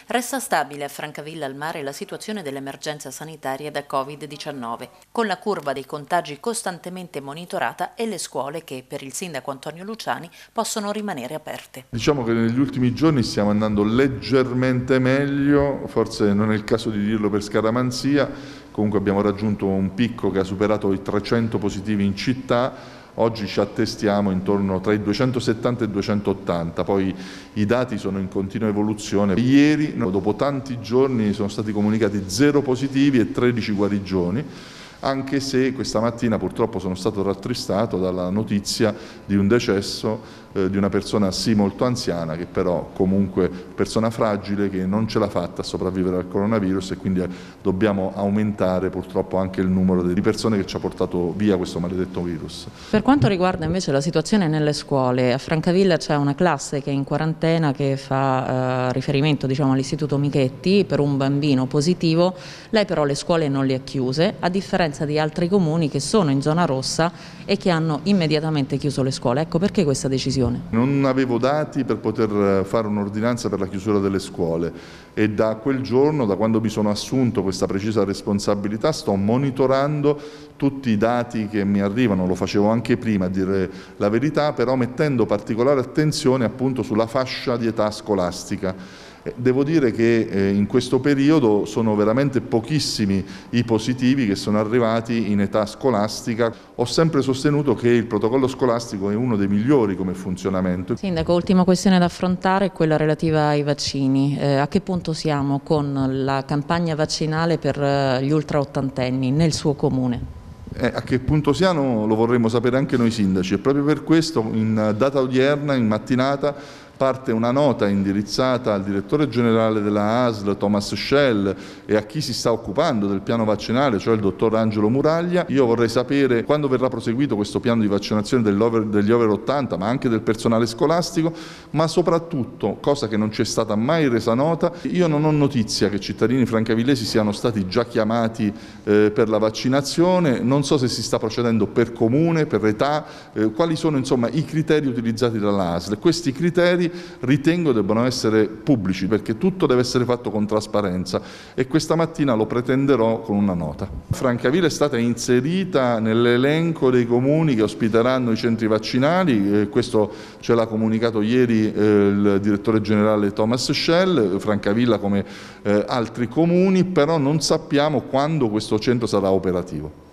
Resta stabile a Francavilla al Mare la situazione dell'emergenza sanitaria da Covid-19, con la curva dei contagi costantemente monitorata e le scuole che, per il sindaco Antonio Luciani, possono rimanere aperte. Diciamo che negli ultimi giorni stiamo andando leggermente meglio, forse non è il caso di dirlo per scaramanzia, comunque abbiamo raggiunto un picco che ha superato i 300 positivi in città. Oggi ci attestiamo intorno tra i 270 e i 280, poi i dati sono in continua evoluzione. Ieri, dopo tanti giorni, sono stati comunicati 0 positivi e 13 guarigioni, anche se questa mattina purtroppo sono stato rattristato dalla notizia di un decesso di una persona sì molto anziana, che però comunque persona fragile, che non ce l'ha fatta a sopravvivere al coronavirus, e quindi dobbiamo aumentare purtroppo anche il numero di persone che ci ha portato via questo maledetto virus. Per quanto riguarda invece la situazione nelle scuole, a Francavilla c'è una classe che è in quarantena che fa riferimento, diciamo, all'istituto Michetti per un bambino positivo. Lei però le scuole non le ha chiuse, a differenza di altri comuni che sono in zona rossa e che hanno immediatamente chiuso le scuole. Ecco perché questa decisione. Non avevo dati per poter fare un'ordinanza per la chiusura delle scuole e da quel giorno, da quando mi sono assunto questa precisa responsabilità, sto monitorando tutti i dati che mi arrivano. Lo facevo anche prima, a dire la verità, però mettendo particolare attenzione appunto sulla fascia di età scolastica. Devo dire che in questo periodo sono veramente pochissimi i positivi che sono arrivati in età scolastica. Ho sempre sostenuto che il protocollo scolastico è uno dei migliori come funzionamento. Sindaco, ultima questione da affrontare è quella relativa ai vaccini. A che punto siamo con la campagna vaccinale per gli ultra ottantenni nel suo comune? A che punto siamo lo vorremmo sapere anche noi sindaci, e proprio per questo in data odierna, in mattinata, parte una nota indirizzata al direttore generale della ASL Thomas Schell e a chi si sta occupando del piano vaccinale, cioè il dottor Angelo Muraglia. Io vorrei sapere quando verrà proseguito questo piano di vaccinazione degli over 80, ma anche del personale scolastico, ma soprattutto, cosa che non ci è stata mai resa nota, io non ho notizia che cittadini francavillesi siano stati già chiamati per la vaccinazione. Non so se si sta procedendo per comune, per età, quali sono insomma i criteri utilizzati dalla ASL. Questi criteri ritengo debbano essere pubblici, perché tutto deve essere fatto con trasparenza, e questa mattina lo pretenderò con una nota. Francavilla è stata inserita nell'elenco dei comuni che ospiteranno i centri vaccinali, questo ce l'ha comunicato ieri il direttore generale Thomas Schell. Francavilla come altri comuni, però non sappiamo quando questo centro sarà operativo.